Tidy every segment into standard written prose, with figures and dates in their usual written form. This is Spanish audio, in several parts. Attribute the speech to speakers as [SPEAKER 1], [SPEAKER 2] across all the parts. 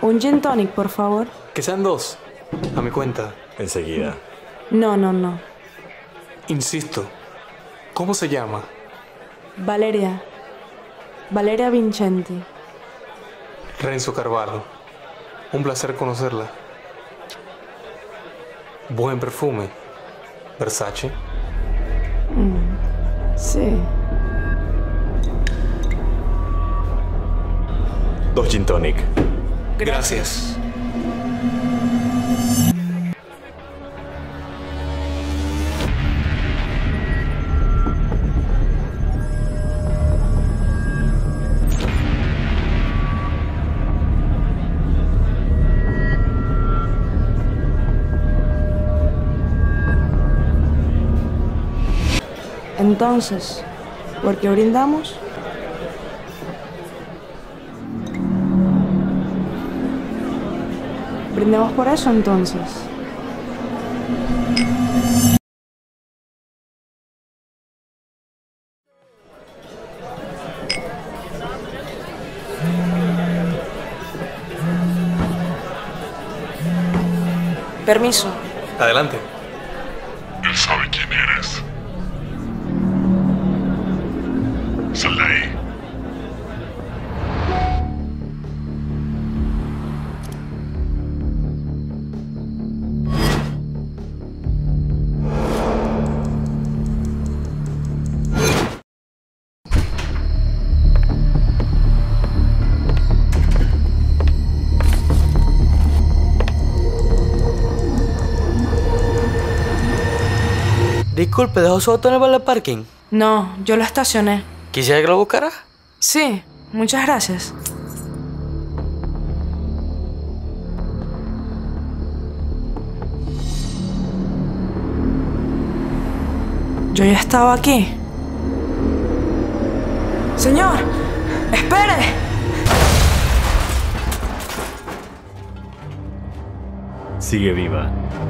[SPEAKER 1] Un gin tonic, por favor.
[SPEAKER 2] Que sean dos. A mi cuenta.
[SPEAKER 3] Enseguida.
[SPEAKER 1] No, no, no.
[SPEAKER 2] Insisto. ¿Cómo se llama?
[SPEAKER 1] Valeria. Valeria Vincenti.
[SPEAKER 2] Renzo Carvalho. Un placer conocerla. Buen perfume. Versace.
[SPEAKER 1] Sí.
[SPEAKER 3] 2 gin tonic.
[SPEAKER 2] Gracias.
[SPEAKER 1] Entonces, ¿por qué brindamos? Brindemos por eso entonces. Permiso.
[SPEAKER 2] Adelante.
[SPEAKER 4] Él sabe quién eres. Sal de ahí.
[SPEAKER 5] Disculpe, ¿dejó su auto en el valet parking?
[SPEAKER 1] No, yo lo estacioné.
[SPEAKER 5] ¿Quisiera que lo buscara?
[SPEAKER 1] Sí, muchas gracias. Yo ya estaba aquí. Señor, espere.
[SPEAKER 3] Sigue viva.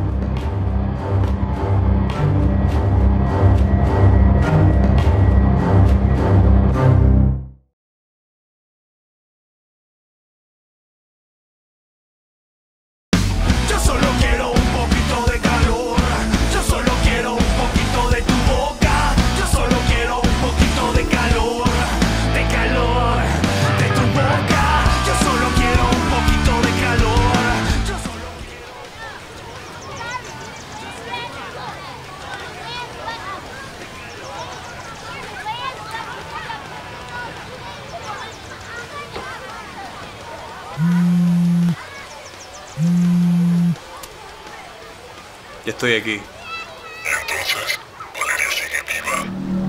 [SPEAKER 6] Yo solo quiero un poquito de calor. Yo solo quiero un poquito de tu boca. Yo solo quiero un poquito de calor de tu boca. Yo solo quiero un poquito de calor. Yo solo
[SPEAKER 2] Ya estoy aquí.
[SPEAKER 4] Entonces, Valeria sigue viva.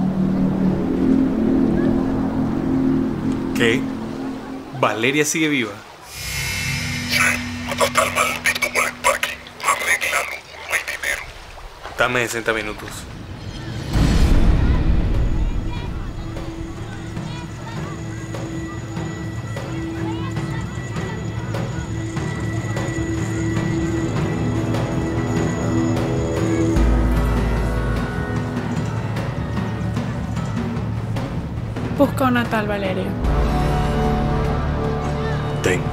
[SPEAKER 2] ¿Qué? Valeria sigue viva.
[SPEAKER 4] Sí, mataste al maldito valet parking. Arréglalo, no hay dinero.
[SPEAKER 2] Dame 60 minutos.
[SPEAKER 7] Busca una tal Valeria.
[SPEAKER 3] Ten.